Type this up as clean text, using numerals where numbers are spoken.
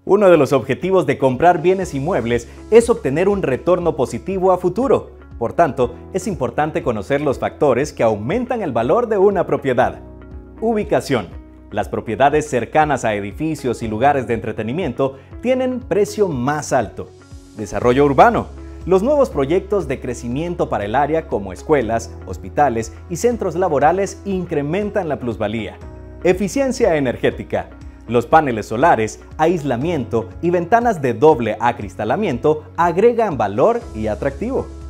Uno de los objetivos de comprar bienes inmuebles es obtener un retorno positivo a futuro. Por tanto, es importante conocer los factores que aumentan el valor de una propiedad. Ubicación. Las propiedades cercanas a edificios y lugares de entretenimiento tienen precio más alto. Desarrollo urbano. Los nuevos proyectos de crecimiento para el área como escuelas, hospitales y centros laborales incrementan la plusvalía. Eficiencia energética. Los paneles solares, aislamiento y ventanas de doble acristalamiento agregan valor y atractivo.